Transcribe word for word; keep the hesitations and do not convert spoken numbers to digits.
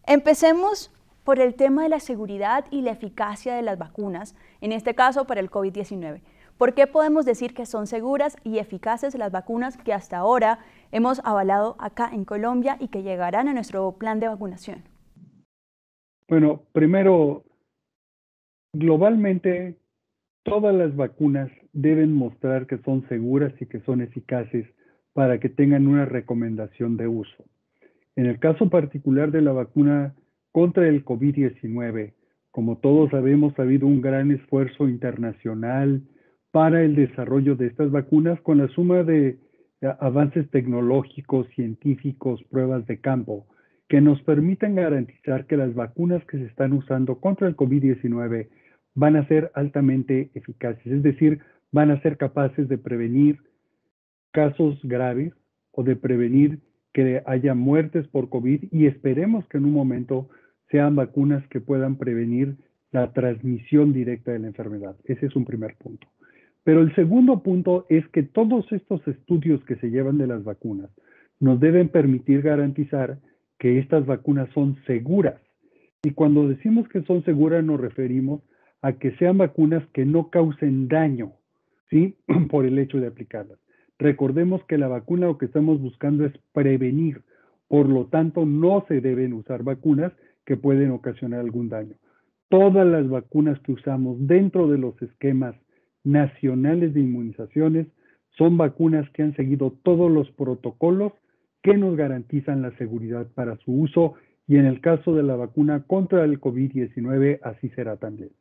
Empecemos por el tema de la seguridad y la eficacia de las vacunas, en este caso para el COVID diecinueve. ¿Por qué podemos decir que son seguras y eficaces las vacunas que hasta ahora hemos avalado acá en Colombia y que llegarán a nuestro plan de vacunación? Bueno, primero, globalmente, todas las vacunas deben mostrar que son seguras y que son eficaces para que tengan una recomendación de uso. En el caso particular de la vacuna contra el COVID diecinueve, como todos sabemos, ha habido un gran esfuerzo internacional para el desarrollo de estas vacunas con la suma de avances tecnológicos, científicos, pruebas de campo, que nos permiten garantizar que las vacunas que se están usando contra el COVID diecinueve van a ser altamente eficaces, es decir, van a ser capaces de prevenir casos graves o de prevenir que haya muertes por COVID, y esperemos que en un momento sean vacunas que puedan prevenir la transmisión directa de la enfermedad. Ese es un primer punto. Pero el segundo punto es que todos estos estudios que se llevan de las vacunas nos deben permitir garantizar que estas vacunas son seguras. Y cuando decimos que son seguras nos referimos a que sean vacunas que no causen daño, ¿sí? Por el hecho de aplicarlas. Recordemos que la vacuna lo que estamos buscando es prevenir, por lo tanto no se deben usar vacunas que pueden ocasionar algún daño. Todas las vacunas que usamos dentro de los esquemas nacionales de inmunizaciones son vacunas que han seguido todos los protocolos que nos garantizan la seguridad para su uso, y en el caso de la vacuna contra el COVID diecinueve así será también.